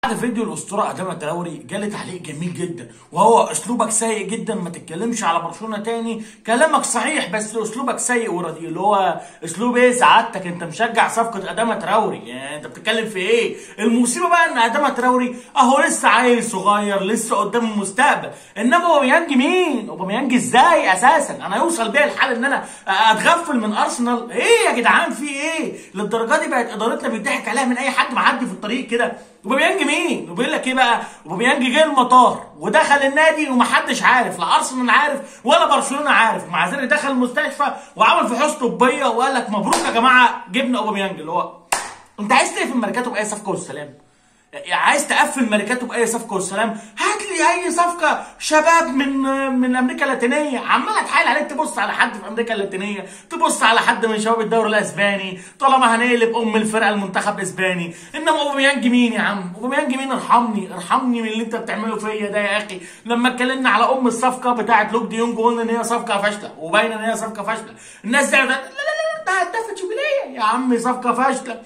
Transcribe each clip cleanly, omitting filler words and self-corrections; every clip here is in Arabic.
بعد فيديو الاسطوره اداما تراوري جالي تعليق جميل جدا، وهو اسلوبك سيء جدا، ما تتكلمش على برشلونه تاني. كلامك صحيح بس اسلوبك سيء ورديء. اللي هو اسلوب ايه سعادتك؟ انت مشجع صفقه اداما تراوري، يعني انت بتتكلم في ايه؟ المصيبه بقى ان اداما تراوري اهو لسه عيل صغير، لسه قدام المستقبل. انما اوباميانج مين؟ اوباميانج ازاي اساسا انا يوصل بيا الحال ان انا اتغفل من ارسنال؟ ايه يا جدعان في ايه؟ للدرجه دي بقت ادارتنا بيضحك عليها من اي حد معدي في الطريق كده. اوباميانج مين؟ وبيقول لك ايه بقى؟ اوباميانج جه المطار ودخل النادي ومحدش عارف، لا ارسنال عارف ولا برشلونه عارف، ومع ذلك دخل المستشفى وعمل فحوص طبيه وقال لك مبروك يا جماعه جبنا اوباميانج. اللي هو انت عايز تقفل ماركاته باي صفقه والسلام؟ عايز تقفل ماركاته باي صفقه والسلام؟ هات لي اي صفقه شباب من امريكا اللاتينيه. عمال اتحايل عليك تبص على حد في امريكا اللاتينيه، تبص على حد من شباب الدوري الاسباني، طالما هنقلب الفرقه المنتخب اسباني. انما اوباميانج مين يا عم؟ اوباميانج مين؟ ارحمني من اللي انت بتعمله فيا ده يا اخي. لما اتكلمنا على الصفقه بتاعت لوك دي يونج قلنا ان هي صفقه فاشله، وباينه ان هي صفقه فاشله. الناس زعلت، لا ده هدفت شوبيليه يا عم، صفقه فاشله.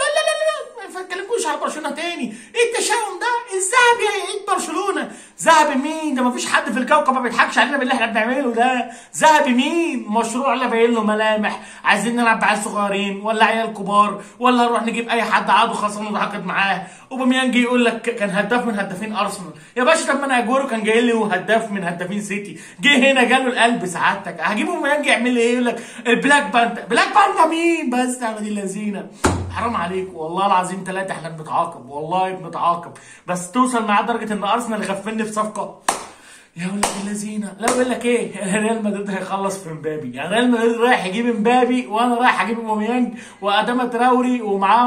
ما تكلموش على برشلونه تاني. ايه التشاؤم ده؟ الذهبي هيعيد برشلونه. ذهبي مين؟ ده مفيش حد في الكوكب ما بيضحكش علينا باللي احنا بنعمله ده. ذهبي مين؟ مشروع لا باين له ملامح. عايزين نلعب بعيال صغيرين ولا عيال كبار، ولا نروح نجيب اي حد عقده خلصان ونتعاقد معاه؟ اوباميانج يقول لك كان هداف من هدافين ارسنال. يا باشا طب ما انا اجويرو كان جاي لي وهداف من هدافين سيتي، جه هنا جاله القلب سعادتك. هجيب اوباميانج يعمل لي ايه؟ يقول لك البلاك بانتا. بلاك بانتا مين بس يا ولاد اللذينه؟ حرام عليك والله العظيم ثلاثة احنا بنتعاقب، والله بنتعاقب، بس توصل معاه درجة ان ارسنال يغفلني في صفقة. يا ولاد اللذينه. لا بقول لك ايه، ريال مدريد هيخلص في مبابي. يعني ريال مدريد رايح يجيب مبابي وانا رايح اجيب اوباميانج واداما تراوري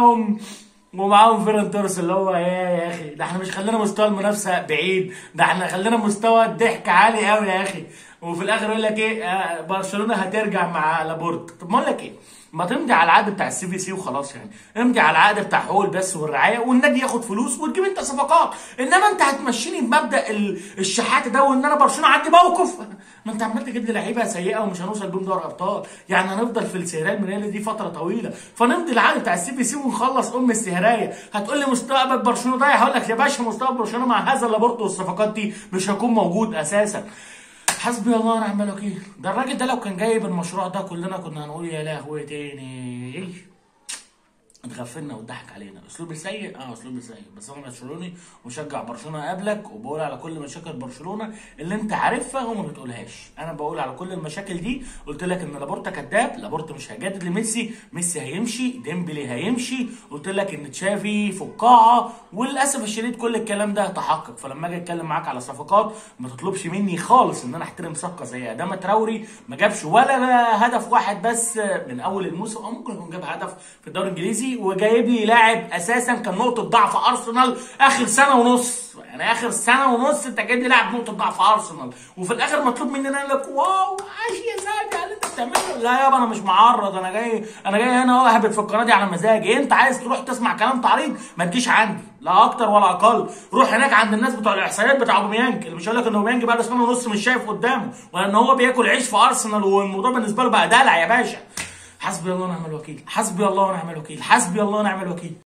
ومعاهم فيران توريس. اللي هو ايه يا اخي؟ ده احنا مش خلينا مستوى المنافسه بعيد، ده احنا خلينا مستوى الضحك عالي قوي يا اخي. وفي الاخر يقول لك ايه؟ برشلونه هترجع مع لابورت. طب ما اقول لك ايه؟ ما تمضي على العقد بتاع السي في سي وخلاص. يعني امضي على العقد بتاع حقوق البث والرعايه والنادي ياخد فلوس وتجيب انت صفقات. انما انت هتمشيني بمبدا الشحات ده وان انا برشلونه عندي موقف؟ ما انت عمال تجيب لي لعيبه سيئه ومش هنوصل بيهم دوري ابطال. يعني هنفضل في السهريه المنيله دي فتره طويله. فنمضي العقد بتاع السي في سي ونخلص السهريه. هتقول لي مستقبل برشلونه ضايع، هقول لك يا باشا مستقبل برشلونه مع هذا لابورتو والصفقات دي مش هيكون موجود اساسا. حسبي الله ونعم الوكيل. ده الراجل ده لو كان جايب المشروع ده كلنا كنا هنقول يا لهوي تاني. اتغفلنا واتضحك علينا. اسلوبي سيء؟ اسلوبي سيء، بس انا برشلوني ومشجع برشلونه قبلك، وبقول على كل مشاكل برشلونه اللي انت عارفها وما بتقولهاش. انا بقول على كل المشاكل دي. قلت لك ان لابورتا كذاب، لابورتا مش هيجدد لميسي، ميسي هيمشي، ديمبلي هيمشي. قلت لك ان تشافي فقاعه، وللاسف الشديد كل الكلام ده تحقق. فلما اجي اتكلم معاك على صفقات ما تطلبش مني خالص ان انا احترم صفقه زي اداما تراوري ما جابش ولا هدف واحد بس من اول الموسم، او ممكن يكون جاب هدف في الدوري الانجليزي، وجايب لي لاعب اساسا كان نقطه ضعف ارسنال اخر سنه ونص. يعني اخر سنه ونص انت جايب لي لاعب نقطه ضعف ارسنال، وفي الاخر مطلوب مني ان انا اقول لك واو عاش يا زاهد على اللي انت بتعمله. لا يابا انا مش معرض، انا جاي هنا اهبط في القناه دي على مزاجي. انت عايز تروح تسمع كلام تعريض ما تجيش عندي، لا اكتر ولا اقل. روح هناك عند الناس بتوع الاحصائيات بتاع اوباميانج، اللي مش هيقول لك ان اوباميانج بقى له سنه ونص مش شايف قدامه، ولا ان هو بياكل عيش في ارسنال والموضوع بالنسبه له بقى دلع. يا باشا حسبي الله ونعم الوكيل، حسبي الله ونعم الوكيل، حسبي الله ونعم الوكيل.